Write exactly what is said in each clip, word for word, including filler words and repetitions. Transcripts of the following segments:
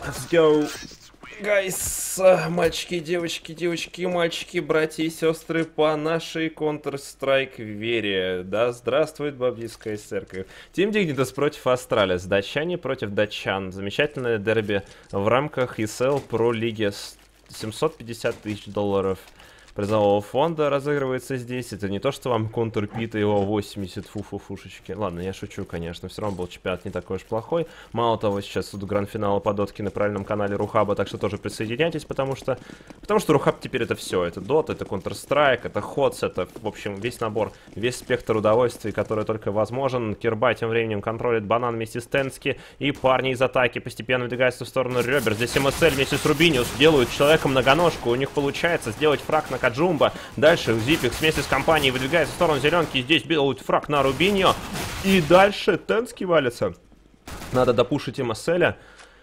Let's go. Гайс, мальчики, девочки, девочки, мальчики, братья и сестры по нашей Counter-Strike вере. Да здравствует Баптистская церковь. Тим Дигнитас против Астралис. Датчане против датчан. Замечательное дерби в рамках и эс эл Pro Лиги. семьсот пятьдесят тысяч долларов призового фонда разыгрывается здесь. Это не то, что вам контур Пита его восемьдесят фу-фу-фушечки. Ладно, я шучу, конечно. Все равно был чемпионат не такой уж плохой. Мало того, сейчас идут гранд-финалы по дотке на правильном канале Рухаба, так что тоже присоединяйтесь, потому что... Потому что Рухаб теперь это все. Это Dota, это Counter-Strike, это ходс, это, в общем, весь набор, весь спектр удовольствий, который только возможен. Кирбай тем временем контролит банан вместе с Тенски, и парни из атаки постепенно выдвигаются в сторону ребер. Здесь эм эс эль вместе с Рубиниус делают человека многоножку. У них получается сделать фраг на Каджумба. Дальше Зипикс вместе с компанией выдвигается в сторону зеленки. Здесь делают фраг на Рубиньо. И дальше Тенски валится. Надо допушить эм эс эля.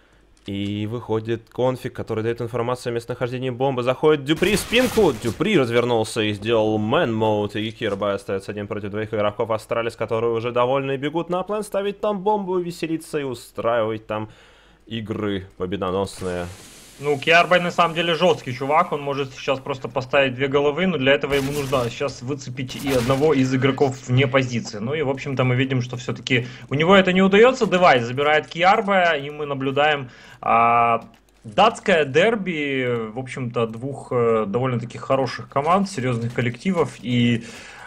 И выходит конфиг, который дает информацию о местонахождении бомбы. Заходит Дюпри в спинку. Дюпри развернулся и сделал мэн моут. И Кирбай остается один против двоих игроков Астралис, которые уже довольны и бегут на план ставить там бомбу, веселиться и устраивать там игры победоносные. Ну, Киарбай на самом деле жесткий чувак, он может сейчас просто поставить две головы, но для этого ему нужно сейчас выцепить и одного из игроков вне позиции. Ну и, в общем-то, мы видим, что все-таки у него это не удается. Девайс забирает Киарбая, и мы наблюдаем а, датское дерби, в общем-то, двух а, довольно-таки хороших команд, серьезных коллективов. И...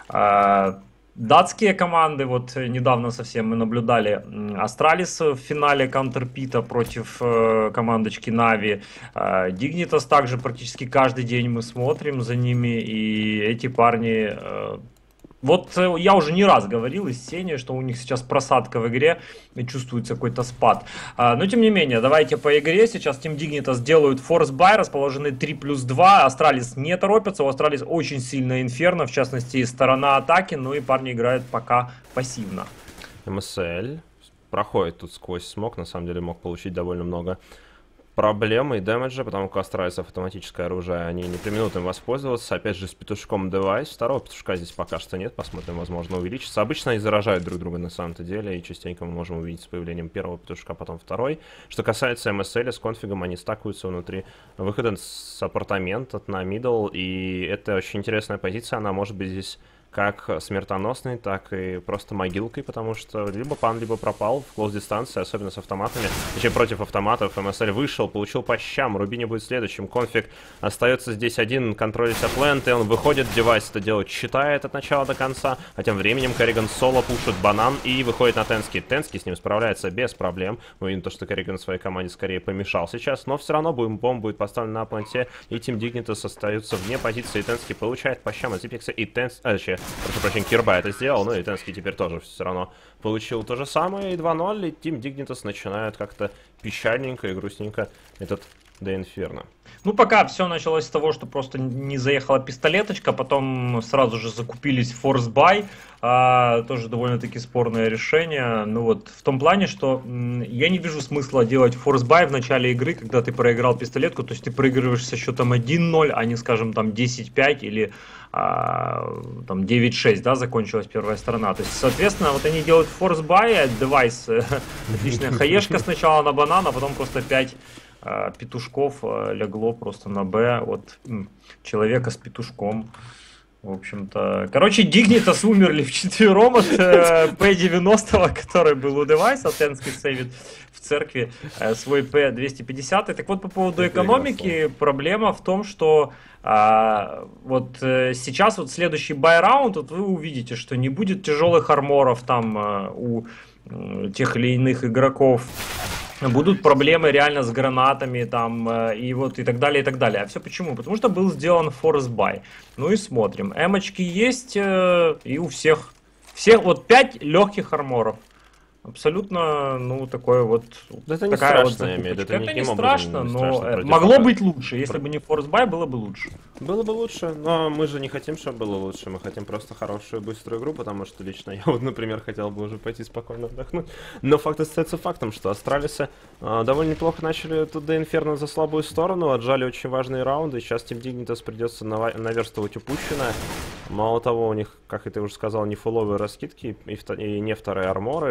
А, датские команды, вот недавно совсем мы наблюдали Астралис в финале Counter-Пита против э, командочки Нави. Э, Дигнитас также практически каждый день мы смотрим за ними, и эти парни... Э, Вот я уже не раз говорил из Сени, что у них сейчас просадка в игре и чувствуется какой-то спад. Но тем не менее, давайте по игре. Сейчас Team Dignitas делают форс-бай, расположены три плюс два. Астралис не торопятся, у Астралис очень сильно инферно, в частности сторона атаки, ну и парни играют пока пассивно. эм эс эль проходит тут сквозь смог, на самом деле мог получить довольно много проблемы и дэмэджа, потому как у Астралисов автоматическое оружие, они не преминут им воспользоваться. Опять же, с петушком девайс. Второго петушка здесь пока что нет, посмотрим, возможно, увеличится. Обычно они заражают друг друга на самом-то деле, и частенько мы можем увидеть с появлением первого петушка, потом второй. Что касается эм эс эль, с конфигом они стакуются внутри выхода с апартамента на мидл, и это очень интересная позиция, она может быть здесь как смертоносной, так и просто могилкой, потому что либо пан, либо пропал в клоуз-дистанции, особенно с автоматами. Еще против автоматов эм эс эль вышел, получил по щам, Рубини будет следующим. Конфиг остается здесь один, контролить оплент, и он выходит, девайс это делает, считает от начала до конца, а тем временем Керриган соло пушит банан и выходит на Тенски. Тенски с ним справляется без проблем. Мы видим то, что Керриган своей команде скорее помешал сейчас, но все равно бомба будет поставлена на планте, и Team Dignitas остается вне позиции. Тенски получает по щам от Зипикса, и Тенс... А, точнее, прошу прощения, Кирбай это сделал, ну и Тенски теперь тоже все равно получил то же самое, и два ноль, и Team Dignitas начинают как-то печальненько и грустненько этот до Инферно. Ну, пока все началось с того, что просто не заехала пистолеточка, потом сразу же закупились форс-бай, а, тоже довольно-таки спорное решение. Ну вот, в том плане, что м, я не вижу смысла делать форс-бай в начале игры, когда ты проиграл пистолетку, то есть ты проигрываешь со счетом один ноль, а не, скажем, там десять пять или а, там девять шесть, да, закончилась первая сторона. То есть, соответственно, вот они делают форс-бай, девайс, отличная хаешка сначала на банан, а потом просто пять петушков легло просто на Б от человека с петушком. В общем-то... Короче, Dignitas умерли вчетвером от П девяносто, который был у девайса. Тенски сейвит в церкви свой П двести пятьдесят. Так вот, по поводу это экономики, проблема в том, что а, вот сейчас вот следующий бай-раунд, вот вы увидите, что не будет тяжелых арморов там а, у а, тех или иных игроков. Будут проблемы реально с гранатами там и вот и так далее, и так далее. А все почему? Потому что был сделан форс-бай. Ну и смотрим. Эмочки есть и у всех. Всех вот пять легких арморов. Абсолютно, ну, такое вот... Да это не такая страшно, вот я имею в виду. это не страшно, не но страшно могло быть лучше. Если бы не форс-бай, было бы лучше. Было бы лучше, но мы же не хотим, чтобы было лучше. Мы хотим просто хорошую, быструю игру, потому что лично я вот, например, хотел бы уже пойти спокойно отдохнуть. Но факт остается фактом, что Астралисы э, довольно неплохо начали тут до Инферно за слабую сторону, отжали очень важные раунды. Сейчас Team Dignitas придется наверстывать упущенное. Мало того, у них, как и ты уже сказал, не фуловые раскидки и, и не вторые арморы, что против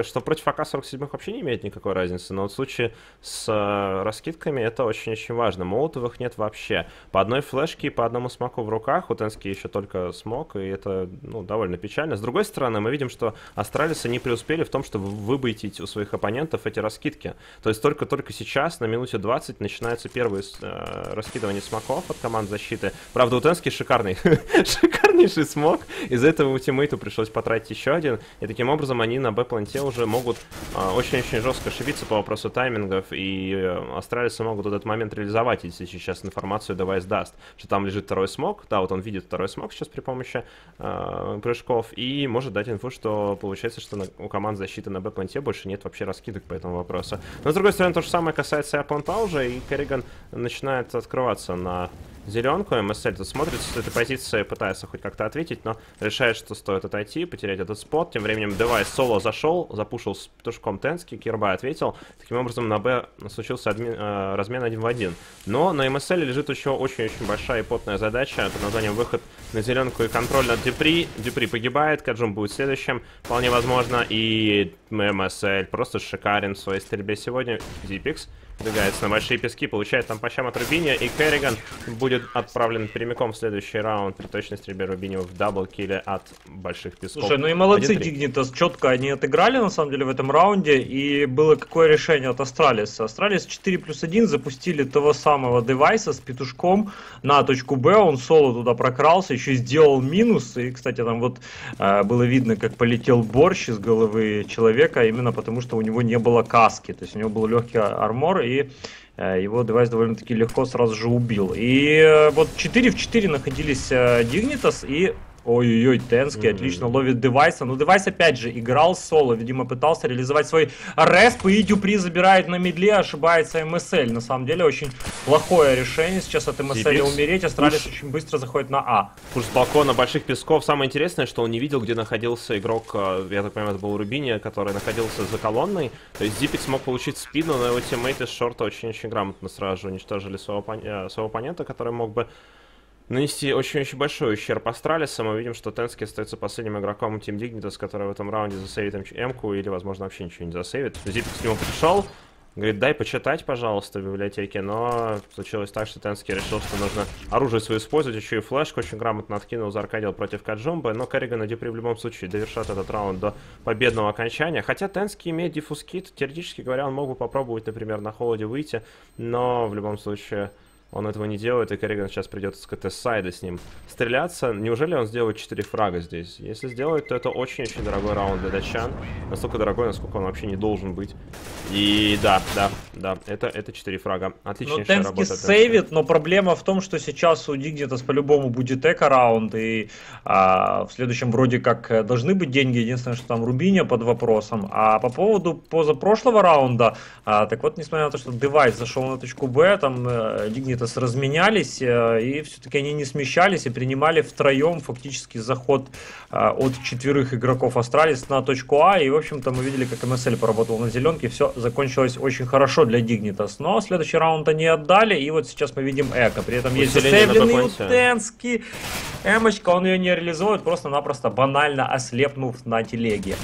против А К сорок семь вообще не имеет никакой разницы, но вот в случае с э, раскидками это очень-очень важно. Молотовых нет вообще. По одной флешке и по одному смоку в руках, у Тенски еще только смок, и это, ну, довольно печально. С другой стороны, мы видим, что Астралисы не преуспели в том, чтобы выбойтить у своих оппонентов эти раскидки. То есть только-только сейчас, на минуте двадцать, начинаются первые э, раскидывания смоков от команд защиты. Правда, у Тенски шикарный, шикарнейший смок. Из-за этого ультимейту пришлось потратить еще один. И таким образом они на Б-планте уже могут очень-очень э, жестко ошибиться по вопросу таймингов. И э, Астралисы могут в этот момент реализовать, если сейчас информацию девайс даст, что там лежит второй смок. Да, вот он видит второй смок сейчас при помощи э, прыжков. И может дать инфу, что получается, что на, у команд защиты на Б-планте больше нет вообще раскидок по этому вопросу. Но с другой стороны, то же самое касается и А-планта уже. И Керриган начинает открываться на зеленку. МСЛ тут смотрит с этой позиции, пытается хоть как-то ответить, но решает, что стоит отойти, потерять этот спот. Тем временем девайс соло зашел, запушил с петушком Тенски, Кирбай ответил. Таким образом на Б случился адми... э, размен один в один. Но на МСЛ лежит еще очень-очень большая и потная задача под названием выход на зеленку и контроль над Дюпри. Дюпри погибает, Каджун будет следующим, вполне возможно. И МСЛ просто шикарен в своей стрельбе сегодня. Зипикс двигается на большие пески, получает там по щам от Рубиния, и Керриган будет отправлен прямиком в следующий раунд при точной стрельбе Рубинио в даблкилле от больших песков. Слушай, ну и молодцы Дигнитас, четко они отыграли на самом деле в этом раунде, и было какое решение от Астралиса. Астралис четыре плюс один запустили того самого девайса с петушком на точку Б, он соло туда прокрался, еще сделал минус, и, кстати, там вот э, было видно, как полетел борщ из головы человека, именно потому что у него не было каски, то есть у него был легкий армор, и его девайс довольно-таки легко сразу же убил. И вот четыре в четыре находились Дигнитас и... Ой-ой-ой, Тенски mm-hmm. отлично ловит девайса. Но девайс опять же играл соло. Видимо, пытался реализовать свой респ. И Дюпри забирает на мидле, ошибается МСЛ. На самом деле, очень плохое решение сейчас от МСЛ умереть. Астралис очень быстро заходит на А. Пуш с балкона больших песков. Самое интересное, что он не видел, где находился игрок, я так понимаю, это был Рубини, который находился за колонной. То есть Зипик смог получить спину, но его тиммейты с шорта очень-очень грамотно сразу же уничтожили своего, своего оппонента, который мог бы нанести очень-очень большой ущерб Астралиса. Мы видим, что Тенски остается последним игроком Team Dignitas, который в этом раунде засейвит М-ку или, возможно, вообще ничего не засейвит. Зипик к нему пришел, говорит, дай почитать, пожалуйста, в библиотеке, но случилось так, что Тенски решил, что нужно оружие свое использовать, еще и флешку очень грамотно откинул, зааркадил против Каджумбы, но Керриган и Дюпри в любом случае довершат этот раунд до победного окончания. Хотя Тенски имеет диффуз-кит, теоретически говоря, он мог бы попробовать, например, на холоде выйти, но в любом случае... Он этого не делает, и Керриган сейчас придется с КТ-сайда с ним стреляться. Неужели он сделает четыре фрага здесь? Если сделает, то это очень-очень дорогой раунд для датчан. Настолько дорогой, насколько он вообще не должен быть. И да, да, да, это, это четыре фрага. Отличнейшая работа. Ну, Тенски сейвит, но проблема в том, что сейчас у Дигнитас по-любому будет эко-раунд, и а, в следующем вроде как должны быть деньги. Единственное, что там Рубиня под вопросом. А по поводу позапрошлого раунда, а, так вот, несмотря на то, что девайс зашел на точку Б, там а, Дигнитас разменялись, и все-таки они не смещались и принимали втроем фактически заход от четверых игроков Астралис на точку А, и в общем-то мы видели, как МСЛ поработал на зеленке, все закончилось очень хорошо для Дигнитас, но следующий раунд они отдали, и вот сейчас мы видим эко, при этом есть засейвленный Тенски, Эмочка, он ее не реализует, просто-напросто банально ослепнув на телеге.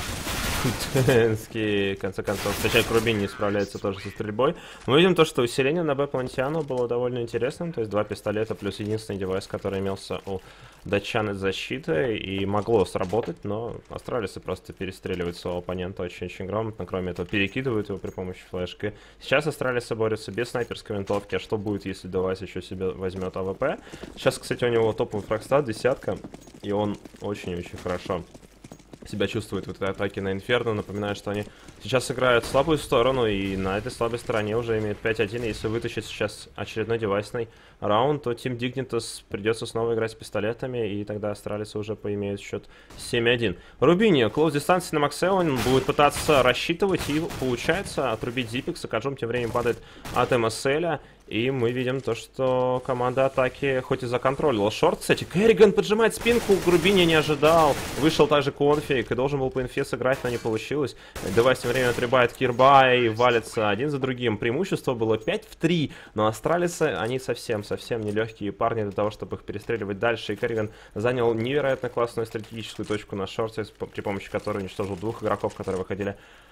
Тенски, в конце концов, встречать Рубини не справляется тоже со стрельбой. Мы видим то, что усиление на Б-планте было довольно интересным, то есть два пистолета плюс единственный девайс, который имелся у датчан из защиты, и могло сработать, но Астралисы просто перестреливают своего оппонента очень-очень грамотно, кроме этого перекидывают его при помощи флешки. Сейчас Астралисы борются без снайперской винтовки, а что будет, если девайс еще себе возьмет АВП? Сейчас, кстати, у него топовый фрагстат, десятка, и он очень-очень хорошо себя чувствует в этой атаке на Инферно. Напоминаю, что они сейчас играют в слабую сторону, и на этой слабой стороне уже имеют пять один. Если вытащить сейчас очередной девайсный раунд, то Team Dignitas придется снова играть с пистолетами, и тогда Астралисы уже поимеют счет семь один. Рубини, клоуз дистанции на Максе, он будет пытаться рассчитывать, и получается отрубить Зипикса. Каджум тем временем падает от МСЛа. И мы видим то, что команда атаки хоть и законтролила шорт. Кстати, Керриган поджимает спинку, Рубини не ожидал. Вышел также конфиг и должен был по инфе сыграть, но не получилось. Девайс тем временем отрубает Кирбай и валится один за другим. Преимущество было пять в три, но Астралисы, они совсем-совсем нелегкие парни для того, чтобы их перестреливать дальше. И Керриган занял невероятно классную стратегическую точку на шорте, при помощи которой уничтожил двух игроков, которые выходили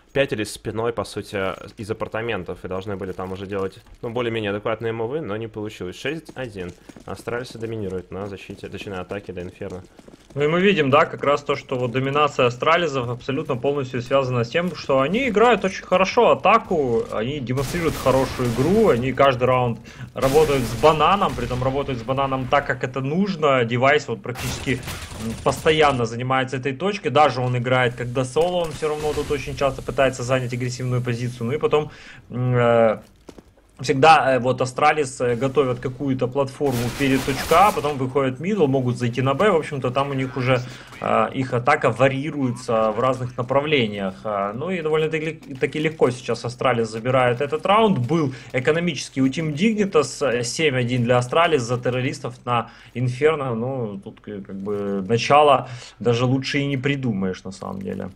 пятились спиной, по сути, из апартаментов. И должны были там уже делать, ну, более-менее адекватные мувы, но не получилось. шесть один. Астралисы доминируют на защите, точнее, на атаке до Инферно. Ну и мы видим, да, как раз то, что вот доминация астрализов абсолютно полностью связана с тем, что они играют очень хорошо атаку, они демонстрируют хорошую игру, они каждый раунд работают с бананом, при этом работают с бананом так, как это нужно. Девайс вот практически постоянно занимается этой точкой, даже он играет когда соло, он все равно тут очень часто пытается занять агрессивную позицию, ну и потом... Э Всегда вот Астралис готовят какую-то платформу перед точка, а потом выходят мидл, могут зайти на Б. В общем-то, там у них уже э, их атака варьируется в разных направлениях. Ну и довольно-таки легко сейчас Астралис забирает этот раунд. Был экономический у Team Dignitas семь один для Астралис за террористов на Инферно. Ну, тут как бы начало даже лучше и не придумаешь на самом деле.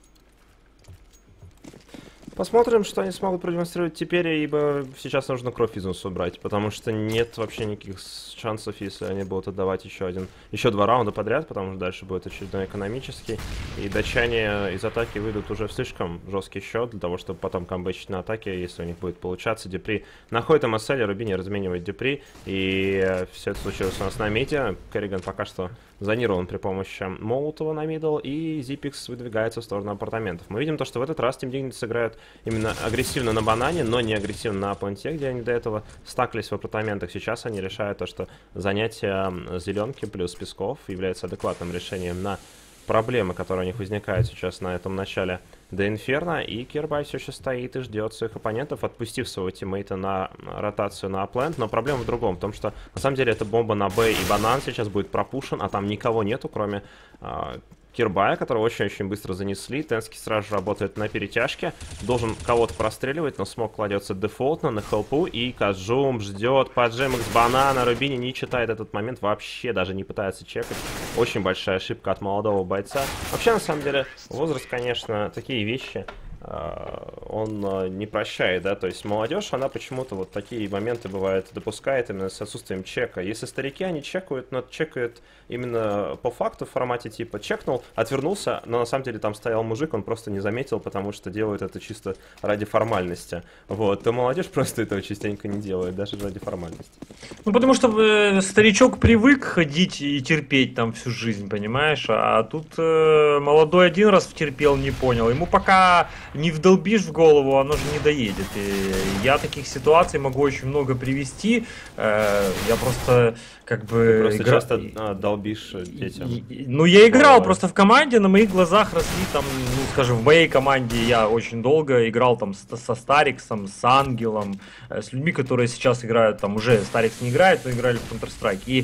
Посмотрим, что они смогут продемонстрировать теперь, ибо сейчас нужно кровь из носу убрать, потому что нет вообще никаких шансов, если они будут отдавать еще один, еще два раунда подряд, потому что дальше будет очередной экономический, и датчане из атаки выйдут уже в слишком жесткий счет, для того, чтобы потом камбэчить на атаке, если у них будет получаться. Депри находит эм эс эл, Рубини разменивает Депри, и все это случилось у нас на миде. Керриган пока что зонирован при помощи Молотова на мидл, и Зипикс выдвигается в сторону апартаментов. Мы видим то, что в этот раз Team Dignitas играют именно агрессивно на банане, но не агрессивно на планте, где они до этого стаклись в апартаментах. Сейчас они решают то, что занятие зеленки плюс песков является адекватным решением на проблемы, которые у них возникают сейчас на этом начале до Инферно, и Кирбай все еще стоит и ждет своих оппонентов, отпустив своего тиммейта на ротацию на плент. Но проблема в другом, в том, что на самом деле эта бомба на Б и банан сейчас будет пропушен, а там никого нету, кроме э, Кирбая, которого очень-очень быстро занесли. Тенский сразу же работает на перетяжке, должен кого-то простреливать, но смог кладется дефолтно на хелпу, и Кажум ждет поджимок с банана. Рубини не читает этот момент, вообще даже не пытается чекать. Очень большая ошибка от молодого бойца. Вообще, на самом деле, возраст, конечно, такие вещи он не прощает, да, то есть молодежь, она почему-то вот такие моменты бывает допускает именно с отсутствием чека. Если старики, они чекают, но чекают именно по факту в формате типа чекнул, отвернулся, но на самом деле там стоял мужик, он просто не заметил, потому что делают это чисто ради формальности. Вот, то молодежь просто этого частенько не делает, даже ради формальности. Ну, потому что э, старичок привык ходить и терпеть там всю жизнь, понимаешь, а тут э, молодой один раз втерпел, не понял, ему пока не вдолбишь в голову, оно же не доедет. И я таких ситуаций могу очень много привести. Я просто как бы... Ты просто игра... часто а, долбишь детям. И, ну, я играл Головой. Просто в команде, на моих глазах росли там, ну, скажем, в моей команде я очень долго играл там с, со Стариксом, с Ангелом, с людьми, которые сейчас играют, там уже Старикс не играет, но играли в Counter-Strike. И,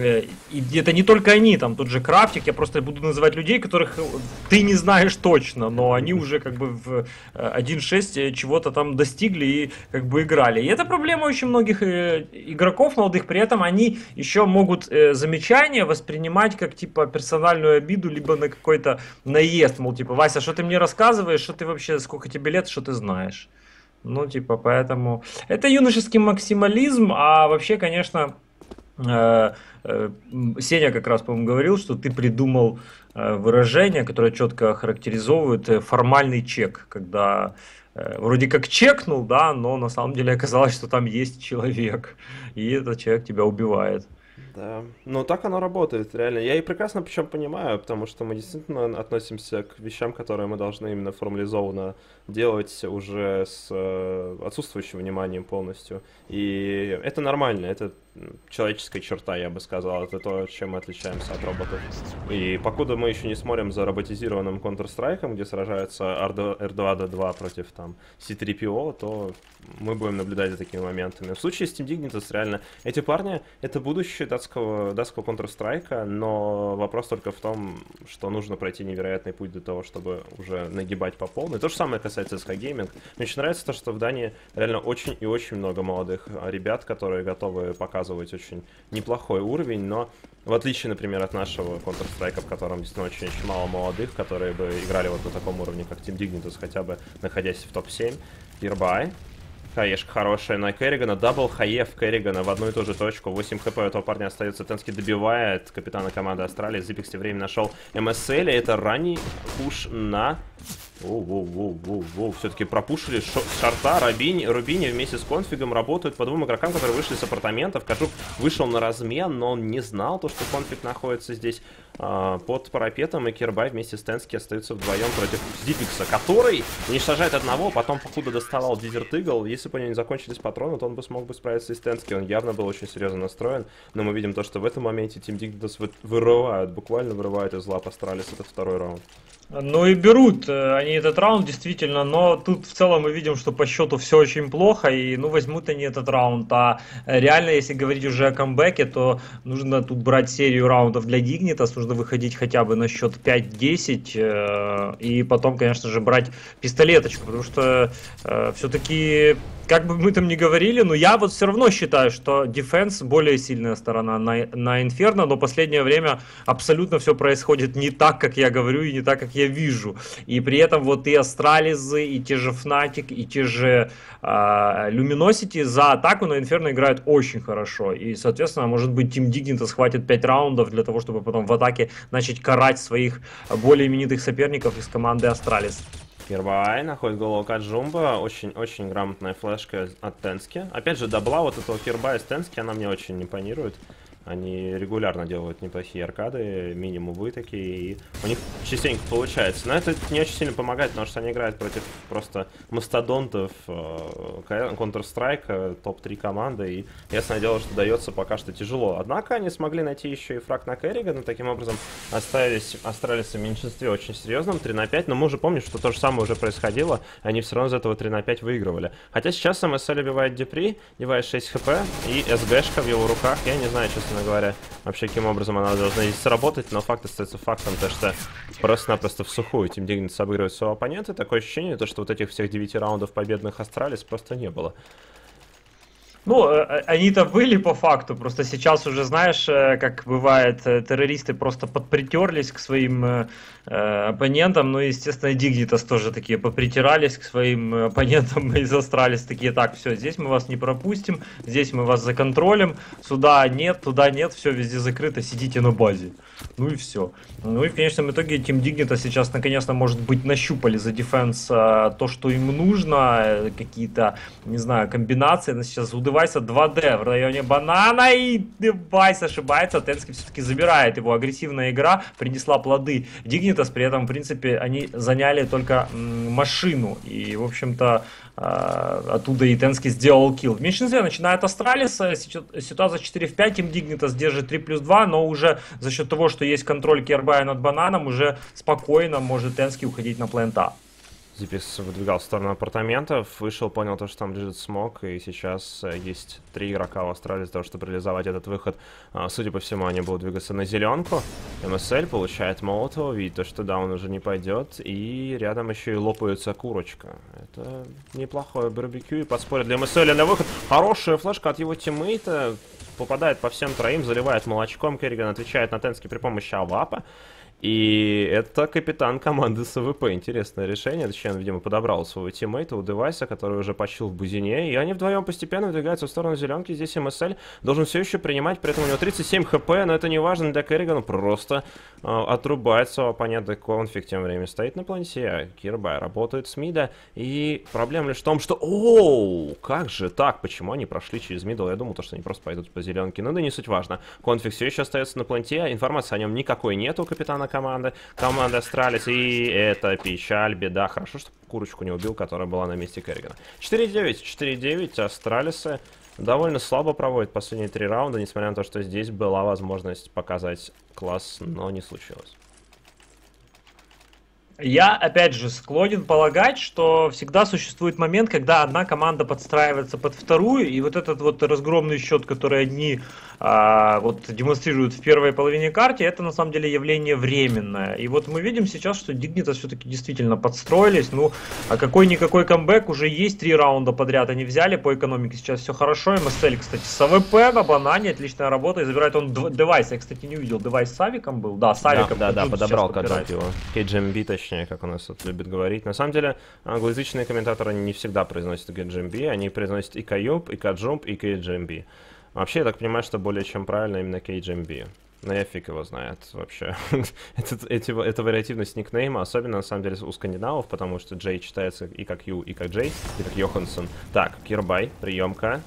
и это не только они, там тот же Крафтик, я просто буду называть людей, которых ты не знаешь точно, но они уже как бы в один шесть чего-то там достигли и как бы играли. И это проблема очень многих игроков молодых, при этом они еще могут э, замечания воспринимать как типа персональную обиду, либо на какой-то наезд, мол, типа, Вася, что ты мне рассказываешь, что ты вообще, сколько тебе лет, что ты знаешь. Ну, типа, поэтому это юношеский максимализм, а вообще, конечно, э, э, Сеня как раз, по-моему, говорил, что ты придумал э, выражение, которое четко характеризовывает э, формальный чек, когда вроде как чекнул, да, но на самом деле оказалось, что там есть человек, и этот человек тебя убивает. Да, ну так оно работает, реально. Я и прекрасно причем понимаю, потому что мы действительно относимся к вещам, которые мы должны именно формализованно делать уже с э, отсутствующим вниманием полностью. И это нормально, это человеческая черта, я бы сказал. Это то, чем мы отличаемся от роботов. И покуда мы еще не смотрим за роботизированным Counter-Strike, где сражаются эр два дэ два против там си три пи о, то мы будем наблюдать за такими моментами. В случае с Team Dignitas, реально, эти парни — это будущее датского, датского Counter-Strike, но вопрос только в том, что нужно пройти невероятный путь для того, чтобы уже нагибать по полной. То же самое касается си эс джи Gaming. Мне очень нравится то, что в Дании реально очень и очень много молодых ребят, которые готовы показывать очень неплохой уровень, но в отличие, например, от нашего Counter-Strike, в котором действительно очень-очень мало молодых, которые бы играли вот на таком уровне, как Team Dignitas, хотя бы находясь в топ семь. Кирбай. Хаешка хорошая на Керригана. Дабл хаев Керригана в одну и ту же точку. восемь хп у этого парня остается. Тенский добивает капитана команды Астралии. Зипикс тем временем нашел эм эс эл. Это ранний пуш на Воу-воу-воу-воу-воу. Все-таки пропушили шарта. Рубини, Рубини вместе с конфигом работают по двум игрокам, которые вышли с апартаментов. Кажук вышел на размен, но он не знал, то, что конфиг находится здесь а, под парапетом. И Кирбай вместе с Тенски остаются вдвоем против Дипикса, который уничтожает одного, потом, походу, доставал Дезерт Игл. Если бы у него не закончились патроны, то он бы смог бы справиться и с Тенски. Он явно был очень серьезно настроен. Но мы видим то, что в этом моменте Team Dignitas вырывают, буквально вырывают из лап Астралис этот второй раунд. Ну и берут они этот раунд, действительно, но тут в целом мы видим, что по счету все очень плохо, и ну возьмут они этот раунд, а реально, если говорить уже о камбэке, то нужно тут брать серию раундов для Dignitas, нужно выходить хотя бы на счет пять-десять, и потом, конечно же, брать пистолеточку, потому что э, все-таки, как бы мы там ни говорили, но я вот все равно считаю, что дефенс более сильная сторона на, на Инферно, но последнее время абсолютно все происходит не так, как я говорю, и не так, как я вижу. И при этом вот и Астрализы, и те же Fnatic, и те же э, Luminosity за атаку на Инферно играют очень хорошо. И, соответственно, может быть, Team Dignitas хватит пять раундов для того, чтобы потом в атаке начать карать своих более именитых соперников из команды Астралис. Кирбай находит голову Каджумба. Очень-очень грамотная флешка от Тенски. Опять же, дабла вот этого Кирбая с Тенски, она мне очень импонирует. Они регулярно делают неплохие аркады, минимумы такие, и у них частенько получается. Но это не очень сильно помогает, потому что они играют против просто мастодонтов Counter-Strike, топ три команды, и ясное дело, что дается пока что тяжело. Однако они смогли найти еще и фраг на Керригана, таким образом остались, остались в меньшинстве очень серьезном, три на пять, но мы уже помним, что то же самое уже происходило, они все равно из этого три на пять выигрывали. Хотя сейчас эм эс эль убивает Депри, девает шесть хп, и СГшка в его руках, я не знаю, честно говоря, вообще каким образом она должна здесь сработать, но факт остается фактом, то что просто-напросто в сухую Team Dignitas обыгрывает своего оппонента. Такое ощущение, то, что вот этих всех девяти раундов победных Астралис просто не было. Ну, они-то были по факту, просто сейчас уже, знаешь, как бывает, террористы просто подпритерлись к своим э, оппонентам, ну, естественно, Dignitas тоже такие попритирались к своим оппонентам из Астралис, такие, так, все, здесь мы вас не пропустим, здесь мы вас законтролим, сюда нет, туда нет, все везде закрыто, сидите на базе. Ну и все. Ну и в конечном итоге Team Dignitas сейчас наконец-то, может быть, нащупали за дефенс а, то, что им нужно, какие-то, не знаю, комбинации, но сейчас у Девайса два дэ в районе банана, и Девайс ошибается, Тенски все-таки забирает его, агрессивная игра принесла плоды. Dignitas при этом, в принципе, они заняли только м, машину, и, в общем-то, оттуда и Тенски сделал килл. В меньшинстве начинает Астралис, ситуация четыре в пять, Team Dignitas держит три плюс два, но уже за счет того, что есть контроль Кирбая над бананом, уже спокойно может Тенски уходить на плента. Зипис выдвигал в сторону апартаментов, вышел, понял то, что там лежит смог, и сейчас есть три игрока в Австралии для того, чтобы реализовать этот выход. Судя по всему, они будут двигаться на зеленку. эм эс эль получает молотого, видит то, что да, он уже не пойдет, и рядом еще и лопается курочка. Это неплохое барбекю, и подспорье для эм эс эль на выход. Хорошая флешка от его тиммейта, попадает по всем троим, заливает молочком. Керриган отвечает на Тенски при помощи авапа. И это капитан команды эс вэ пэ. Интересное решение. Точнее, он, видимо, подобрал своего тиммейта у Девайса, который уже почил в бузине. И они вдвоем постепенно двигаются в сторону зеленки. Здесь эм эс эль должен все еще принимать. При этом у него тридцать семь хп, но это не важно для Керригана. Просто э, отрубает своего оппонента. Конфиг тем временем стоит на планете. Кирбай работает с мида. И проблема лишь в том, что... Оу, как же так? Почему они прошли через мидл? Я думал, что они просто пойдут по зеленке. Ну да не суть важно. Конфиг все еще остается на планете. Информации о нем никакой нет у капитана команды. Команда Астралис. И это печаль, беда. Хорошо, что курочку не убил, которая была на месте Керригана. четыре девять. четыре девять. Астралисы довольно слабо проводят последние три раунда, несмотря на то, что здесь была возможность показать класс, но не случилось. Я, опять же, склонен полагать, что всегда существует момент, когда одна команда подстраивается под вторую, и вот этот вот разгромный счет, который одни а, вот демонстрируют в первой половине карты, это на самом деле явление временное. И вот мы видим сейчас, что Dignitas все-таки действительно подстроились. Ну, а какой-никакой камбэк уже есть, три раунда подряд они взяли, по экономике сейчас все хорошо. эм эс эль, кстати, с а вэ пэ на банане, отличная работа, и забирает он Девайс. Я, кстати, не увидел, Девайс с Авиком был? Да, с Авиком. Да, да, да, подобрал Каджумп его. кей джи эм би, точнее, как у нас тут любят говорить. На самом деле, англоязычные комментаторы не всегда произносят кей джи эм би, они произносят и Каюб, и Каджумп, и кей джи эм би. Вообще, я так понимаю, что более чем правильно именно кей джи эм би. Ну, я фиг его знает вообще. это, эти, это вариативность никнейма, особенно, на самом деле, у скандинавов, потому что Джей читается и как Ю, и как Джей, и как Йоханссон. Так, Кирбай, приемка.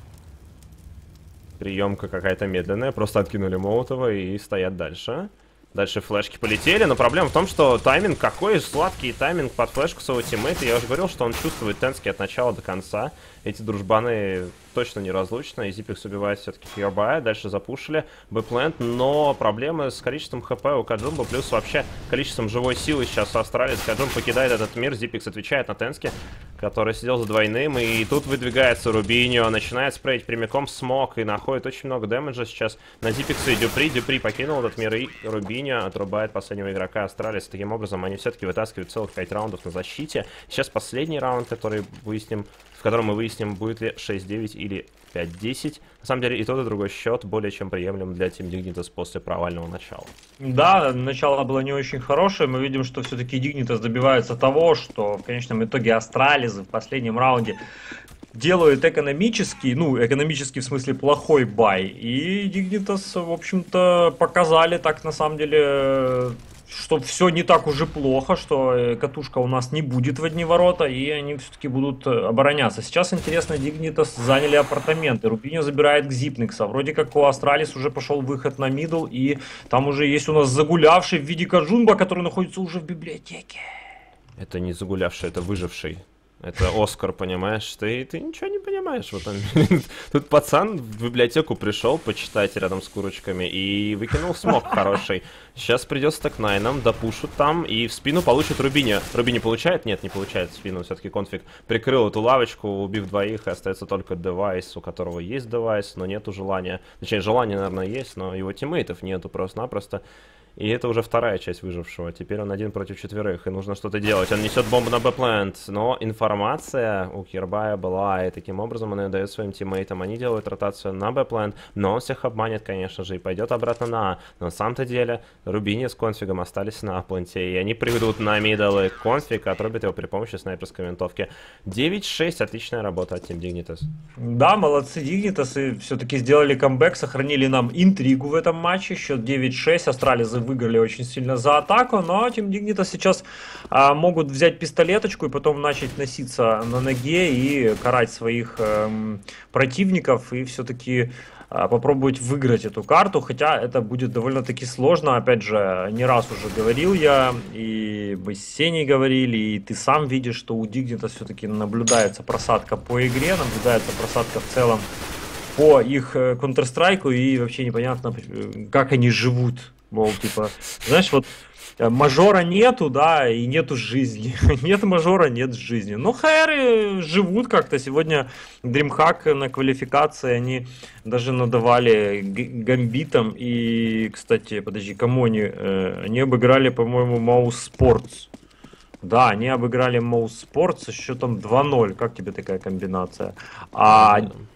Приемка какая-то медленная, просто откинули Молотова и стоят дальше. Дальше флешки полетели, но проблема в том, что тайминг, какой сладкий тайминг под флешку своего тиммейта. Я уже говорил, что он чувствует Тенски от начала до конца. Эти дружбаны точно неразлучны. И Зипикс убивает все-таки Кьербая. Дальше запушили Бэплент, но проблемы с количеством хп у Каджумба, плюс вообще количеством живой силы сейчас у Астралис. Каджумб покидает этот мир, Зипикс отвечает на Тенски, который сидел за двойным. И тут выдвигается Рубиньо, начинает спрейть прямиком смог и находит очень много дэмэджа сейчас на Зипикса и Дюпри. Дюпри покинул этот мир, и Рубиньо отрубает последнего игрока Астралис. Таким образом, они все-таки вытаскивают целых пять раундов на защите. Сейчас последний раунд, который выясним, в котором мы выясним, будет ли шесть девять или пять десять. На самом деле и тот, и другой счет более чем приемлем для Team Dignitas после провального начала. Да, начало было не очень хорошее. Мы видим, что все-таки Dignitas добивается того, что в конечном итоге Астрализы в последнем раунде делают экономический, ну, экономический в смысле плохой бай. И Dignitas, в общем-то, показали так, на самом деле, что все не так уже плохо, что катушка у нас не будет в одни ворота, и они все-таки будут обороняться. Сейчас, интересно, Dignitas заняли апартаменты. Рубиньо забирает Гзипникса. Вроде как у Астралис уже пошел выход на мидл, и там уже есть у нас загулявший в виде Каджумба, который находится уже в библиотеке. Это не загулявший, это выживший. Это Оскар, понимаешь? Ты, ты ничего не понимаешь. Вот он. Тут пацан в библиотеку пришел почитать рядом с курочками и выкинул смог хороший. Сейчас придет с Тэк-Найном, допушут там и в спину получит Рубиньо. Рубиньо получает? Нет, не получает в спину. Все-таки конфиг прикрыл эту лавочку, убив двоих, и остается только девайс, у которого есть девайс, но нету желания. Точнее, желание, наверное, есть, но его тиммейтов нету просто-напросто. И это уже вторая часть выжившего. Теперь он один против четверых, и нужно что-то делать. Он несет бомбу на Бэплент, но информация у Кьербая была, и таким образом он ее дает своим тиммейтам. Они делают ротацию на Бэплент, но он всех обманет, конечно же, и пойдет обратно на А. Но на самом-то деле Рубини с конфигом остались на А-пленте, и они придут на мидл, и конфиг отрубит его при помощи снайперской винтовки. девять шесть, отличная работа от Team Dignitas. Да, молодцы Dignitas, и все-таки сделали камбэк, сохранили нам интригу в этом матче. Счет девять шесть, Астрализы выиграли очень сильно за атаку, но Team Dignitas сейчас а, могут взять пистолеточку и потом начать носиться на ноге и карать своих эм, противников и все-таки а, попробовать выиграть эту карту, хотя это будет довольно-таки сложно. Опять же, не раз уже говорил я, и мы с Сеней говорили, и ты сам видишь, что у Dignitas все-таки наблюдается просадка по игре, наблюдается просадка в целом по их Counter-Strike, и вообще непонятно, как они живут. Мол, типа, знаешь, вот мажора нету, да, и нету жизни. Нет мажора, нет жизни. Но хайры живут как-то. Сегодня DreamHack на квалификации они даже надавали гамбитам. И, кстати, подожди, кому они? Они обыграли, по-моему, Mouse Sports. Да, они обыграли Mouse Sports со счетом два ноль. Как тебе такая комбинация? А...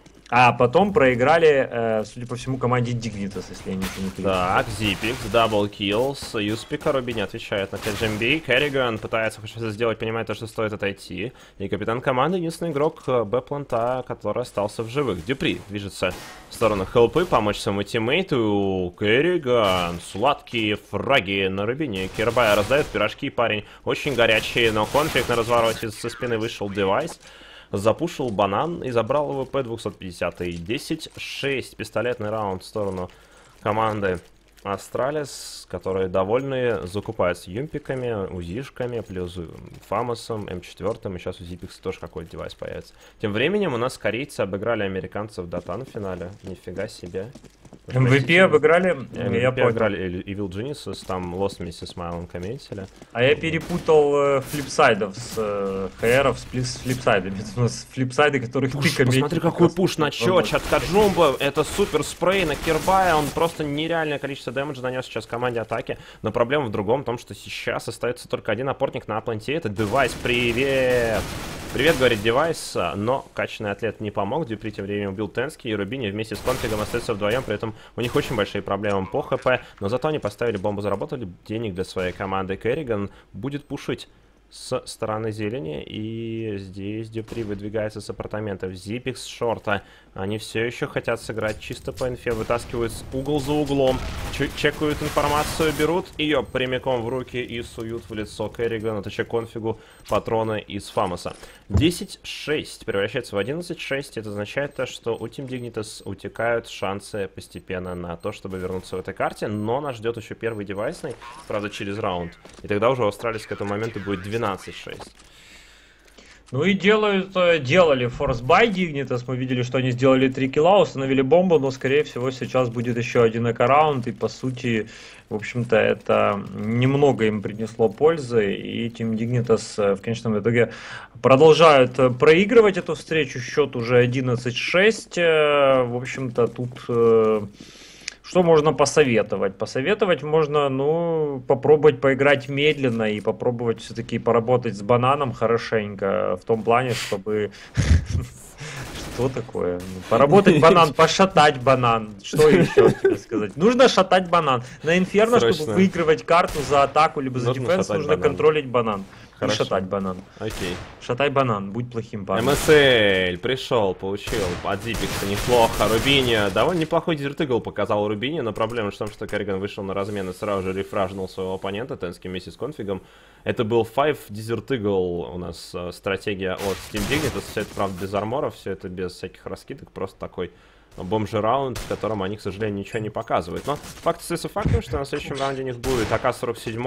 А потом проиграли, э, судя по всему, команде Dignitas, если я ничего не понимаю. Так, Зипикс, даблкилл, Юспика, Рубини отвечает на Кэджэмби, Керриган пытается хоть что-то сделать, понимает то, что стоит отойти. И капитан команды, единственный игрок Бэплента, который остался в живых. Дюпри движется в сторону хелпы, помочь своему тиммейту. Керриган, сладкие фраги на Рубине. Кирбая раздает пирожки, парень очень горячий, но конфликт на развороте со спины вышел девайс. Запушил банан и забрал его П двести пятьдесят. десять шесть. Пистолетный раунд в сторону команды Астралис, которые довольны, закупаются юмпиками, узишками, плюс фамосом, М четыре. И сейчас у Зипикса тоже какой-то девайс появится. Тем временем у нас корейцы обыграли американцев Dota на финале. Нифига себе. эм ви пи обыграли, эм ви пи я понял. обыграли Evil Geniuses, там Lost вместе с Майлом комментили. А я перепутал э, флипсайдов с э, ХРов с, с флипсайдами. У нас флипсайды, которых Пуш, ты комментируешь. посмотри, какой пуш на чёч от Каджумба. Это супер спрей на Кирбая. Он просто нереальное количество дэмэджа нанес сейчас команде атаки. Но проблема в другом, в том, что сейчас остается только один опорник на апленте. Это девайс. Привет! Привет, говорит девайс, но качественный атлет не помог. Дюпри тем временем убил Тенски, и Рубини вместе с конфигом остаются вдвоем. При этом у них очень большие проблемы по ХП, но зато они поставили бомбу, заработали денег для своей команды. Керриган будет пушить с стороны зелени, и здесь Дюпри выдвигается с апартаментов. Зипик с шорта. Они все еще хотят сыграть чисто по инфе, вытаскивают угол за углом, чекают информацию, берут ее прямиком в руки и суют в лицо Керригана, точнее конфигу патрона из Фамоса. десять шесть превращается в одиннадцать шесть. Это означает то, что у Team Dignitas утекают шансы постепенно на то, чтобы вернуться в этой карте, но нас ждет еще первый девайсный, правда через раунд. И тогда уже у Астралис к этому моменту будет двенадцать шесть. Ну и делают, делали форсбай Dignitas, мы видели, что они сделали три килла, установили бомбу, но скорее всего сейчас будет еще один эко-раунд, и по сути, в общем-то, это немного им принесло пользы, и Team Dignitas в конечном итоге продолжают проигрывать эту встречу, счет уже одиннадцать шесть, в общем-то, тут... Что можно посоветовать? Посоветовать можно, ну, попробовать поиграть медленно и попробовать все-таки поработать с бананом хорошенько, в том плане, чтобы... Что такое? Поработать банан, пошатать банан. Что еще тебе сказать? Нужно шатать банан. На Инферно, чтобы выигрывать карту за атаку, либо за дефенс, нужно контролить банан. И шатать банан. Окей. Шатай банан, будь плохим парнем. эм эс эль пришел, получил от Зипикса неплохо. Рубини, довольно неплохой дезертыгл показал Рубини, но проблема в том, что Керриган вышел на размен и сразу же рефражнул своего оппонента Тенски вместе с конфигом. Это был пять дезертыгл у нас э, стратегия от Team Dignitas. Все это, правда, без арморов, все это без всяких раскидок, просто такой бомжи раунд, в котором они, к сожалению, ничего не показывают. Но факт остается фактом, что на следующем раунде у них будет АК сорок семь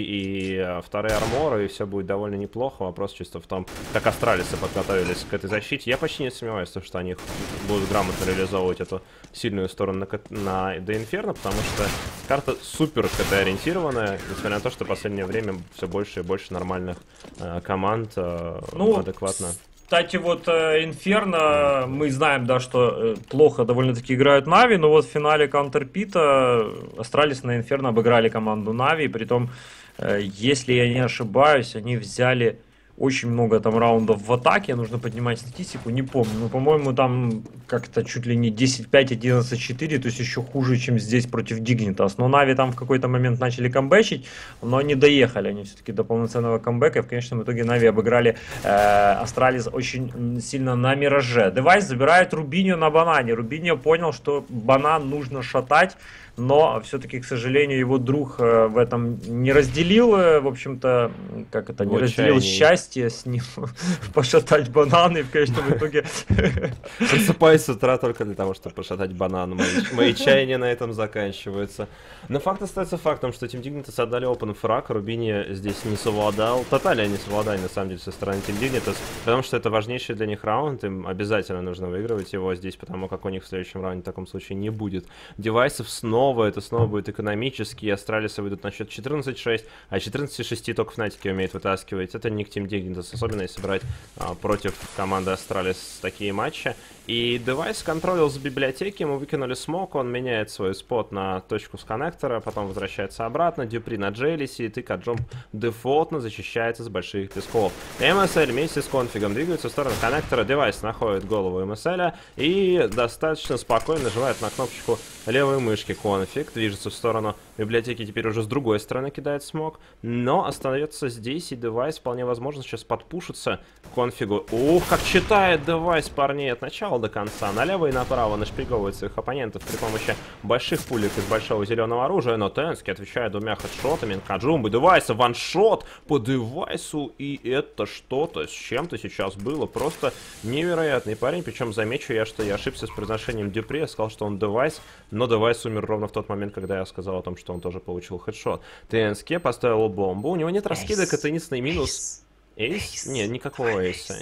и э, вторые арморы, и все будет довольно неплохо. Вопрос чисто в том, как Астралисы подготовились к этой защите. Я почти не сомневаюсь, что они будут грамотно реализовывать эту сильную сторону на, на The Inferno, потому что карта супер КТ-ориентированная, несмотря на то, что в последнее время все больше и больше нормальных э, команд э, ну, адекватно. Кстати, вот Инферно, мы знаем, да, что плохо довольно-таки играют Нави, но вот в финале Каунтерпита Астралис на Инферно обыграли команду Нави, притом, если я не ошибаюсь, они взяли очень много там раундов в атаке, нужно поднимать статистику, не помню, но, по-моему, там как-то чуть ли не десять пять, одиннадцать четыре, то есть еще хуже, чем здесь против Dignitas. Но Нави там в какой-то момент начали камбэчить, но они доехали, они все-таки до полноценного камбэка, и в конечном итоге Нави обыграли э, Астралис очень сильно на Мираже. Девайс забирает Рубиньо на банане, Рубиньо понял, что банан нужно шатать, но все-таки, к сожалению, его друг в этом не разделил, в общем-то, как это, не разделил счастье с ним пошатать бананы, и в конечном итоге... Просыпаюсь с утра только для того, чтобы пошатать банан. Мои, мои чаяния на этом заканчиваются. Но факт остается фактом, что Team Dignitas отдали open фраг, Рубини здесь не совладал. Тотально не совладали, на самом деле, со стороны Team Dignitas, потому что это важнейший для них раунд, им обязательно нужно выигрывать его здесь, потому как у них в следующем раунде в таком случае не будет девайсов снова. Это снова будет экономически, Астралисы выйдут на счет четырнадцать шесть, а четырнадцать шесть только Фнатики умеют вытаскивать. Это не к Team Dignitas, особенно если брать а, против команды Астралис такие матчи. И девайс контролил с библиотеки, ему выкинули смок, он меняет свой спот на точку с коннектора, потом возвращается обратно, Дюпри на Джейлисе, и Тыка-Джомп дефолтно защищается с больших песков. эм эс эль вместе с конфигом двигается в сторону коннектора, девайс находит голову эм эс эль и достаточно спокойно нажимает на кнопочку левой мышки. Конфиг движется в сторону библиотеки, теперь уже с другой стороны кидает смог, но остается здесь, и девайс вполне возможно сейчас подпушится к конфигу. Ух, как читает девайс парней от начала до конца, налево и направо нашпиговывает своих оппонентов при помощи больших пулек из большого зеленого оружия, но Тенски отвечает двумя хедшотами, Каджумбы девайса, ваншот по девайсу, и это что-то с чем-то сейчас было просто невероятный парень, причем замечу я, что я ошибся с произношением Дюпри, я сказал, что он девайс, но девайс умер ровно в тот момент, когда я сказал о том, что он тоже получил хедшот. ТНСК поставил бомбу, у него нет раскидок, это единственный минус. Эйс? Не, никакого эйса.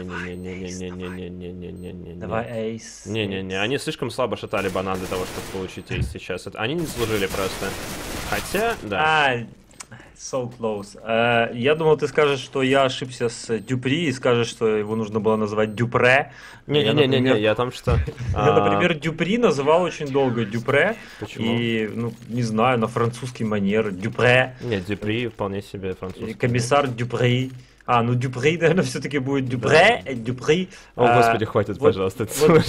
Не-не-не-не-не-не-не-не-не-не-не-не-не-не. Давай эйс. Не-не-не, они слишком слабо шатали банан для того, чтобы получить эйс сейчас. Они не заслужили просто. Хотя, да. А, so close. Uh, я думал, ты скажешь, что я ошибся с Дюпри и скажешь, что его нужно было называть Дюпре. Не-не-не-не, я там что... Я, например, Дюпри называл очень долго Дюпре. Почему? И, ну, не знаю, на французский манер Дюпре. Нет, Дюпри вполне себе французский. Комиссар Дюпри. А, ну Дюпри, наверное, все-таки будет Дюпре, да. Дюпри. О, а, господи, хватит, вот, пожалуйста. Вот,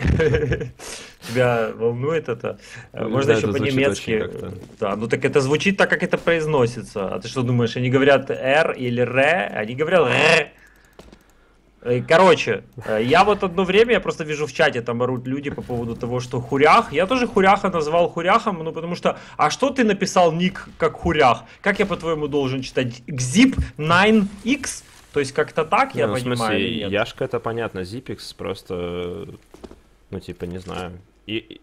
тебя волнует это? Можно еще по-немецки. Да, ну так это звучит так, как это произносится. А ты что думаешь, они говорят «р» или «р», они говорят «р». Короче, я вот одно время, я просто вижу в чате, там орут люди по поводу того, что Хурях. Я тоже Хуряха назвал Хуряхом, ну потому что, а что ты написал ник как Хурях? Как я, по-твоему, должен читать? Xzip девять икс? То есть как-то так, я ну, понимаю, в смысле, или нет? Яшка это понятно, Zipix просто, ну типа, не знаю. И...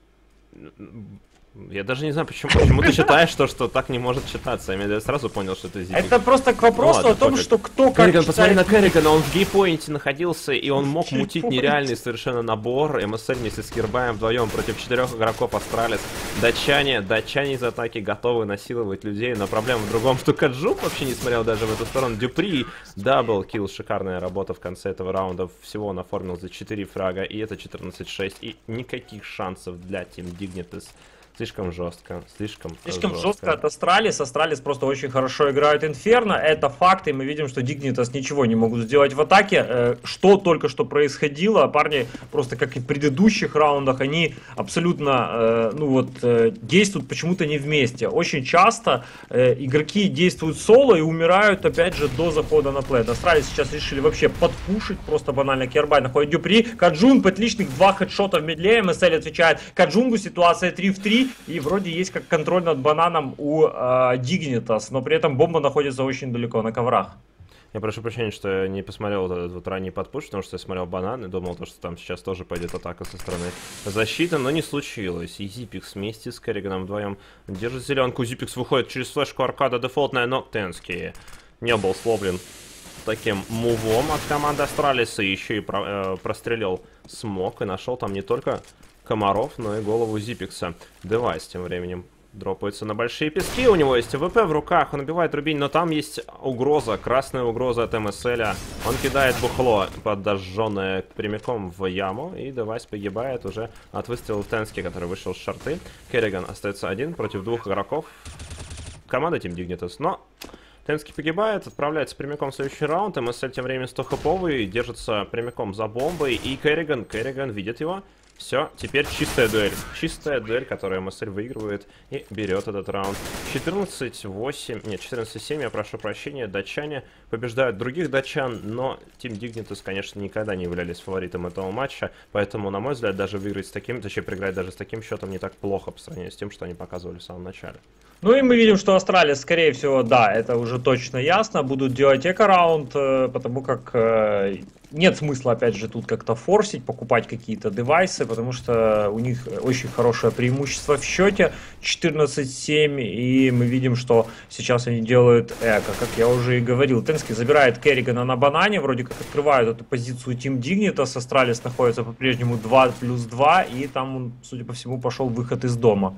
Я даже не знаю, почему, почему ты считаешь, что, что так не может читаться. Я сразу понял, что это Zipix. Это просто к вопросу ну, ладно, о том, пофиг. Что кто как Керриган, читает... посмотри на Керригана, он в гейпоинте находился, и он мог мутить нереальный совершенно набор. эм эс эл вместе с Кирбаем вдвоем против четырех игроков Астралис. Датчане, датчане из атаки готовы насиловать людей, но проблема в другом, что Каджук вообще не смотрел даже в эту сторону. Дюпри, даблкилл, шикарная работа в конце этого раунда. Всего он оформил за четыре фрага, и это четырнадцать шесть. И никаких шансов для Team Dignitas. Слишком жестко, слишком Слишком жестко, жестко от Астралис. Астралис просто очень хорошо играет Инферно. Это факт, и мы видим, что Dignitas ничего не могут сделать в атаке. Что только что происходило, парни просто как и в предыдущих раундах, они абсолютно, ну вот, действуют почему-то не вместе. Очень часто игроки действуют соло и умирают, опять же, до захода на плей. Астралис сейчас решили вообще подпушить, просто банально. Кербай находит Дюпри. Каджун, отличных два хедшота в медле. эм эс эл отвечает Каджунгу, ситуация три в три. И вроде есть как контроль над бананом у э, Dignitas, но при этом бомба находится очень далеко на коврах. Я прошу прощения, что я не посмотрел вот этот вот ранний подпуш, потому что я смотрел банан и думал, что там сейчас тоже пойдет атака со стороны защиты, но не случилось. И Зипикс вместе с Керриганом вдвоем держит зеленку. Зипикс выходит через флешку аркада дефолтная, но Тенский не был словлен таким мувом от команды Астралиса, и еще и про, э, прострелил смог и нашел там не только Комаров, но и голову Зипикса. Девайс тем временем дропается на большие пески. У него есть ВП в руках, он убивает Рубинь, но там есть угроза, красная угроза от эм эс эл. Он кидает бухло подожженное прямиком в яму, и Девайс погибает уже от выстрела Тенски, который вышел с шарты. Керриган остается один против двух игроков. Команда Team Dignitas, но Тенски погибает, отправляется прямиком в следующий раунд. эм эс эл тем временем сто-хэповый, держится прямиком за бомбой, и Керриган, Керриган видит его. Все, теперь чистая дуэль. Чистая дуэль, которую эм эс эл выигрывает и берет этот раунд. четырнадцать восемь, нет, четырнадцать семь, я прошу прощения. Датчане побеждают других датчан, но Team Dignitas, конечно, никогда не являлись фаворитом этого матча. Поэтому, на мой взгляд, даже выиграть с таким, точнее, проиграть даже с таким счетом не так плохо по сравнению с тем, что они показывали в самом начале. Ну и мы видим, что Астралис, скорее всего, да, это уже точно ясно, будут делать эко-раунд, потому как э, нет смысла, опять же, тут как-то форсить, покупать какие-то девайсы, потому что у них очень хорошее преимущество в счете, четырнадцать семь, и мы видим, что сейчас они делают эко, как я уже и говорил. Тенски забирает Керригана на банане, вроде как открывают эту позицию Team Dignitas, Астралис находится по-прежнему два плюс два, и там, судя по всему, пошел выход из дома.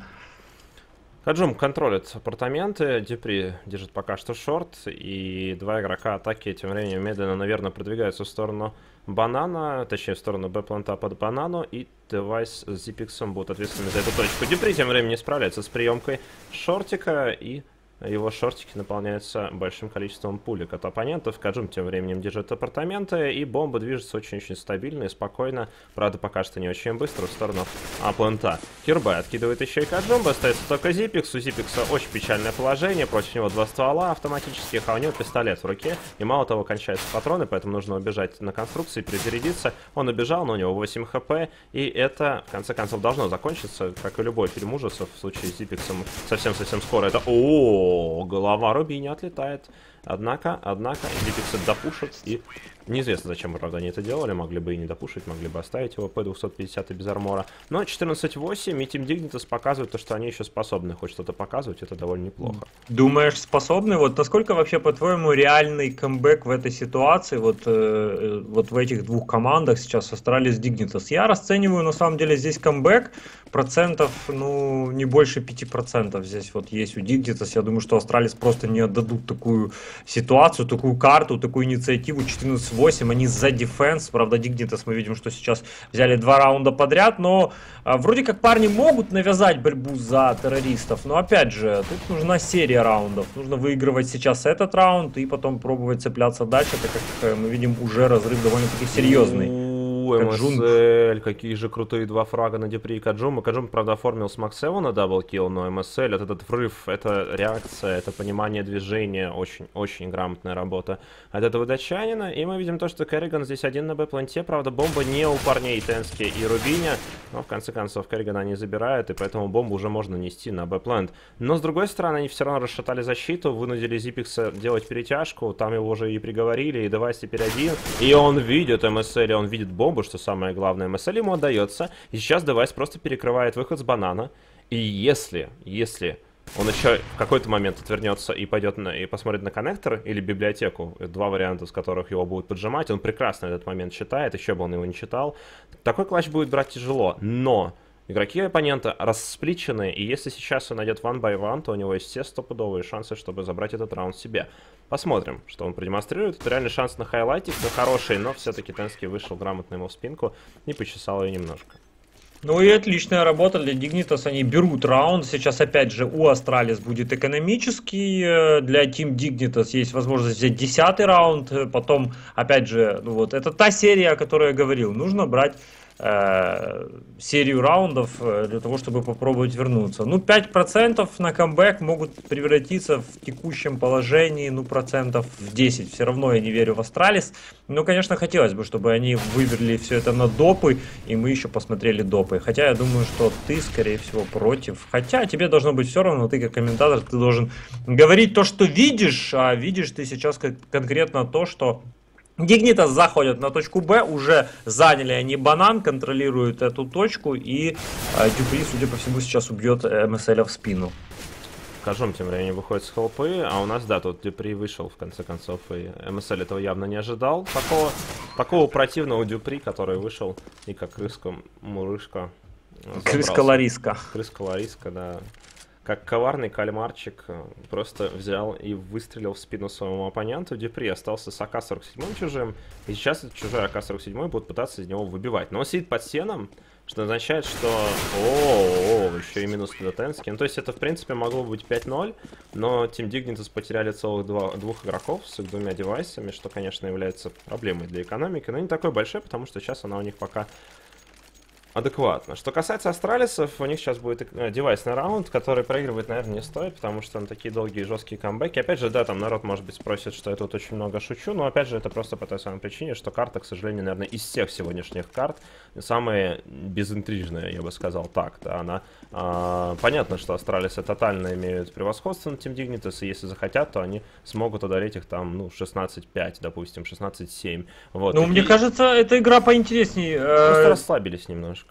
Каджум контролит апартаменты, Дюпри держит пока что шорт, и два игрока атаки тем временем медленно, наверное, продвигаются в сторону банана, точнее в сторону Б-планта под банану, и Девайс с Зипиксом будут ответственны за эту точку. Дюпри тем временем не справляется с приемкой шортика, и его шортики наполняются большим количеством пулек от оппонентов. Каджум тем временем держит апартаменты, и бомба движется очень-очень стабильно и спокойно. Правда, пока что не очень быстро в сторону А-плента. Кирбай откидывает еще и Каджумба, остается только Зипикс. У Зипикса очень печальное положение, против него два ствола автоматических, а у него пистолет в руке. И мало того, кончаются патроны, поэтому нужно убежать на конструкции, перезарядиться. Он убежал, но у него восемь хп, и это, в конце концов, должно закончиться, как и любой фильм ужасов. В случае с Зипиксом совсем-совсем скоро это... О, О, голова Рубиня отлетает. Однако, однако, Зипикса допушат, и неизвестно, зачем, правда, они это делали. Могли бы и не допушить, могли бы оставить его П двести пятьдесят без армора. Но четырнадцать восемь, и Team Dignitas показывает то, что они еще способны хоть что-то показывать, это довольно неплохо. Думаешь, способны? Вот насколько вообще, по-твоему, реальный камбэк в этой ситуации, вот, э, вот в этих двух командах сейчас Астралис Dignitas? Я расцениваю, на самом деле, здесь камбэк процентов, ну, не больше пяти процентов здесь вот есть у Dignitas. Я думаю, что Астралис просто не отдадут такую ситуацию, такую карту, такую инициативу четырнадцать восемь, они за дефенс, правда, Dignitas мы видим, что сейчас взяли два раунда подряд, но а, вроде как парни могут навязать борьбу за террористов, но опять же, тут нужна серия раундов, нужно выигрывать сейчас этот раунд и потом пробовать цепляться дальше, так как мы видим уже разрыв довольно-таки серьезный. МСЛ, какие же крутые два фрага на Дюпри и Каджума. Каджум, правда, оформил с Максева на даблкилл, но МСЛ, вот этот врыв, это реакция, это понимание движения, очень-очень грамотная работа от этого датчанина. И мы видим то, что Керриган здесь один на Б-планте, правда, бомба не у парней Тенски и Рубиня, но в конце концов Керригана они забирают, и поэтому бомбу уже можно нести на Б-плант. Но с другой стороны, они все равно расшатали защиту, вынудили Зипикса делать перетяжку, там его уже и приговорили, и Девайс теперь один, и он видит МСЛ, он видит бомбу, что самое главное, МСЛ ему отдается, и сейчас Девайс просто перекрывает выход с банана, и если, если он еще в какой-то момент отвернется и пойдет на, и посмотрит на коннектор или библиотеку, два варианта, с которых его будут поджимать, он прекрасно этот момент читает, еще бы он его не читал, такой клатч будет брать тяжело, но игроки оппонента расспличены, и если сейчас он найдет one by one, то у него есть все стопудовые шансы, чтобы забрать этот раунд себе. Посмотрим, что он продемонстрирует. Это реальный шанс на хайлайтик, но хороший, но все-таки Тенски вышел грамотно ему в спинку и почесал ее немножко. Ну и отличная работа для Dignitas, они берут раунд, сейчас опять же у Астралис будет экономический, для Team Dignitas есть возможность взять десятый раунд, потом опять же, ну вот, это та серия, о которой я говорил, нужно брать э, серию раундов для того, чтобы попробовать вернуться. Ну пять процентов на камбэк могут превратиться в текущем положении, ну процентов в десять, все равно я не верю в Астралис, но конечно хотелось бы, чтобы они выверли все это на допы, и мы еще посмотрели допы, хотя я думаю, что ты скорее всего против, хотя тебе должно быть все равно, ты как комментатор, ты должен говорить то, что видишь, а видишь ты сейчас как конкретно то, что Dignitas заходят на точку Б, уже заняли они банан, контролируют эту точку, и э, Дюпри, судя по всему, сейчас убьет МСЛ в спину. Каджум тем временем выходит с хелпы, а у нас, да, тут Дюпри вышел, в конце концов, и МСЛ этого явно не ожидал. Такого, такого противного Дюпри, который вышел и как крыска-мурышка. Крыска-лариска. Крыска-лариска, да. Как коварный кальмарчик просто взял и выстрелил в спину своему оппоненту. Дюпри остался с А К сорок семь чужим, и сейчас этот чужой А К сорок семь будут пытаться из него выбивать. Но он сидит под стеном, что означает, что... О, -о, -о еще и минус для Тенски. Ну, то есть это, в принципе, могло быть пять ноль, но Team Dignitas потеряли целых два, двух игроков с их двумя девайсами, что, конечно, является проблемой для экономики, но не такой большой, потому что сейчас она у них пока... адекватно. Что касается Астралисов, у них сейчас будет девайсный раунд, который проигрывать, наверное, не стоит, потому что там такие долгие и жесткие камбэки. Опять же, да, там народ, может быть, спросит, что я тут очень много шучу, но, опять же, это просто по той самой причине, что карта, к сожалению, наверное, из всех сегодняшних карт самая безинтрижная, я бы сказал так. Да, она... А, понятно, что Астралисы тотально имеют превосходство над Team Dignitas, и если захотят, то они смогут одолеть их там, ну, шестнадцать пять, допустим, шестнадцать семь. Вот, ну, такие... мне кажется, эта игра поинтереснее. Просто расслабились немножко.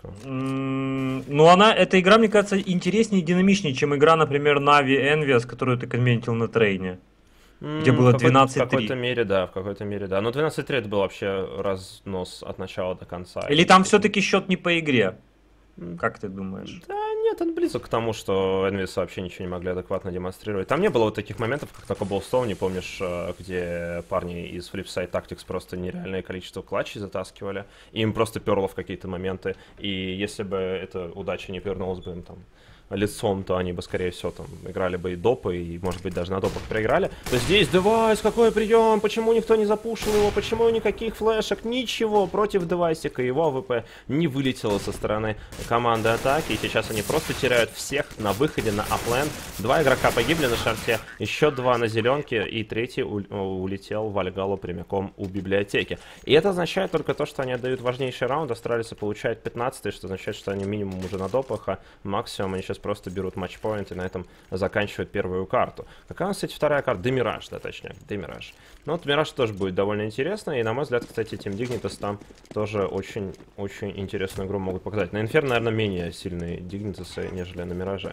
Ну, она, эта игра, мне кажется, интереснее и динамичнее, чем игра, например, Нави Envious, которую ты комментил на трейне. Где было двенадцать три. В какой-то мере, да, в какой-то мере, да. Но двенадцать три это был вообще разнос от начала до конца. Или там все-таки счет не по игре? Как ты думаешь? Да нет, он близок к тому, что Envious вообще ничего не могли адекватно демонстрировать. Там не было вот таких моментов, как на Cobblestone, помнишь, где парни из Flipside Tactics просто нереальное количество клатчей затаскивали. И им просто перло в какие-то моменты. И если бы эта удача не пернулась бы им там лицом, то они бы, скорее всего, там играли бы и допы, и, может быть, даже на допах проиграли. То здесь Девайс, какой прием, почему никто не запушил его, почему никаких флешек, ничего против Девайсика, его АВП не вылетело со стороны команды атаки, и сейчас они просто теряют всех на выходе на аплен. Два игрока погибли на шарте, еще два на зеленке, и третий улетел в Альгалу прямиком у библиотеки. И это означает только то, что они отдают важнейший раунд, Астралисы получают пятнадцатый, что означает, что они минимум уже на допах, а максимум они сейчас просто берут матчпоинт и на этом заканчивают первую карту. Какая у нас, кстати, вторая карта? Демираж, да, точнее, Демираж. Ну, вот Демираж тоже будет довольно интересно, и, на мой взгляд, кстати, Team Dignitas там тоже очень-очень интересную игру могут показать. На Инферно, наверное, менее сильные Dignitas, нежели на Мираже.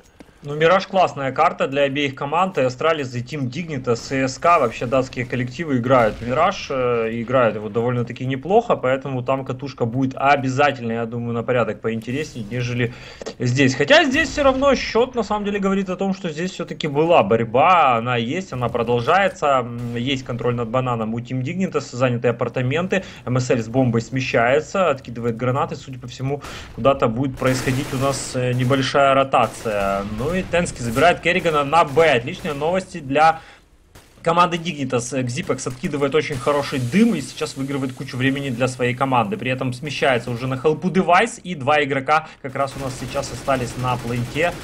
Ну, Мираж классная карта для обеих команд, и Астралис, и Team Dignitas, и СК, вообще датские коллективы играют в Мираж, э, и играют его довольно-таки неплохо, поэтому там катушка будет обязательно, я думаю, на порядок поинтереснее, нежели здесь. Хотя здесь все равно счет, на самом деле, говорит о том, что здесь все-таки была борьба, она есть, она продолжается, есть контроль над бананом у Team Dignitas, заняты апартаменты, МСЛ с бомбой смещается, откидывает гранаты, судя по всему, куда-то будет происходить у нас небольшая ротация. Ну и Тенски забирает Керригана на Б. Отличные новости для команды Dignitas. Xypex откидывает очень хороший дым и сейчас выигрывает кучу времени для своей команды. При этом смещается уже на хелпу девайс, и два игрока как раз у нас сейчас остались на плейте.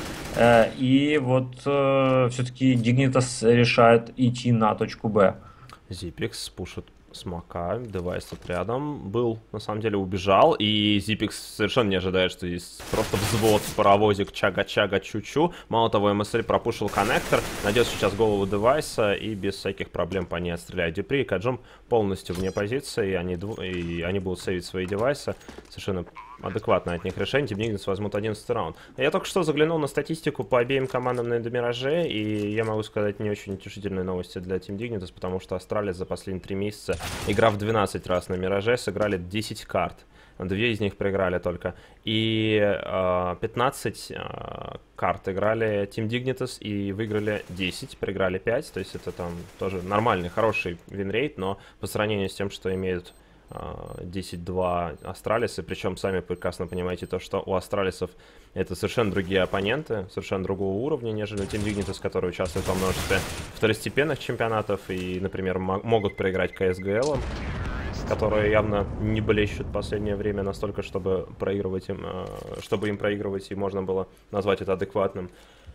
И вот все-таки Dignitas решает идти на точку Б. Xypex пушит смока, девайс тут рядом был, на самом деле убежал, и Xypex совершенно не ожидает, что здесь просто взвод, паровозик, чага-чага, чу-чу. Мало того, МСЛ пропушил коннектор, найдет сейчас голову девайса и без всяких проблем по ней отстреляет. Дюпри и Каджум полностью вне позиции, и они, и они будут сейвить свои девайсы. Совершенно адекватное от них решение. Team Dignitas возьмут одиннадцатый раунд. Я только что заглянул на статистику по обеим командам на Мираже, и я могу сказать не очень утешительные новости для Team Dignitas, потому что Астралис за последние три месяца, играв двенадцать раз на Мираже, сыграли десять карт. Две из них проиграли только. И э, пятнадцать э, карт играли Team Dignitas и выиграли десять, проиграли пять. То есть это там тоже нормальный, хороший винрейт, но по сравнению с тем, что имеют десять-два Астралисы, причем сами прекрасно понимаете то, что у Астралисов это совершенно другие оппоненты, совершенно другого уровня, нежели Team Dignitas, которые участвуют во множестве второстепенных чемпионатов и, например, могут проиграть кей эс джи эл, которые явно не блещут в последнее время настолько, чтобы проигрывать им, чтобы им проигрывать, и можно было назвать это адекватным.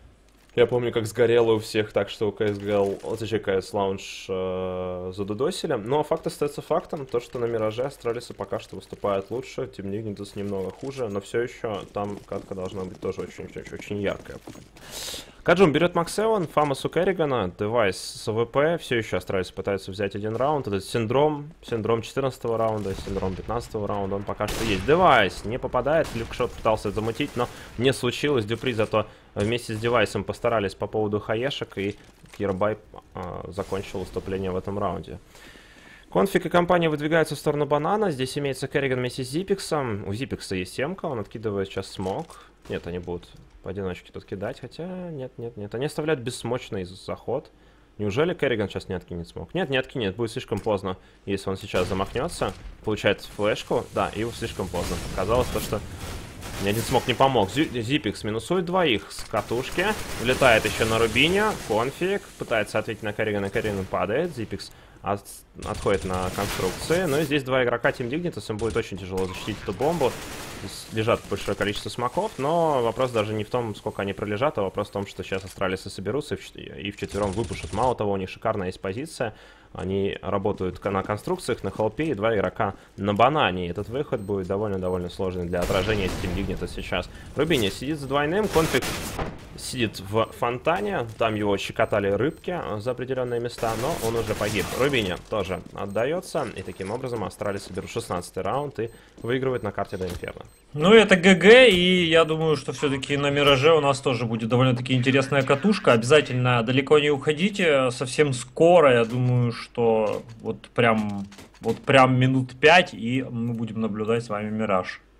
Я помню, как сгорело у всех так, что у кей эс джи эл, точнее, кей эс Lounge э, задудосили. Но факт остается фактом, то, что на Мираже Астралисы пока что выступают лучше, Team Dignitas немного хуже, но все еще там катка должна быть тоже очень-очень яркая. Каджум берет Максеван, Фамас у Керригана, девайс с АВП, все еще Астралис пытаются взять один раунд. Этот синдром, синдром четырнадцатого раунда, синдром пятнадцатого раунда, он пока что есть. Девайс не попадает, люкшот пытался замутить, но не случилось. Дюпри зато вместе с девайсом постарались по поводу хаешек, и Кирбай э, закончил выступление в этом раунде. Конфиг и компания выдвигаются в сторону банана. Здесь имеется Керриган вместе с Xypex. У Xypex есть семка, он откидывает сейчас смог. Нет, они будут поодиночке тут кидать, хотя нет, нет, нет. Они оставляют бессмочный заход. Неужели Керриган сейчас не откинет смог? Нет, не откинет, будет слишком поздно, если он сейчас замахнется. Получает флешку, да, и слишком поздно. Казалось то, что ни один смог не помог. Xypex минусует двоих с катушки. Влетает еще на Рубине. Конфиг пытается ответить на Керригана. Керриган падает. Xypex от, отходит на конструкции. Ну и здесь два игрока Team Dignitas. Им будет очень тяжело защитить эту бомбу. Здесь лежат большое количество смоков. Но вопрос даже не в том, сколько они пролежат, а вопрос в том, что сейчас Астралисы соберутся и вчетвером выпушат. Мало того, у них шикарная есть позиция. Они работают на конструкциях, на холпе, и два игрока на банане. Этот выход будет довольно-довольно сложный для отражения Team Dignitas сейчас. Рубини сидит за двойным, Конфиг сидит в фонтане. Там его щекотали рыбки за определенные места, но он уже погиб. Рубини тоже отдается, и таким образом Астралис берут шестнадцатый раунд и выигрывает на карте до Инферно. Ну, это ГГ, и я думаю, что все-таки на Мираже у нас тоже будет довольно-таки интересная катушка. Обязательно далеко не уходите, совсем скоро, я думаю, что вот прям, вот прям минут пять, и мы будем наблюдать с вами Мираж.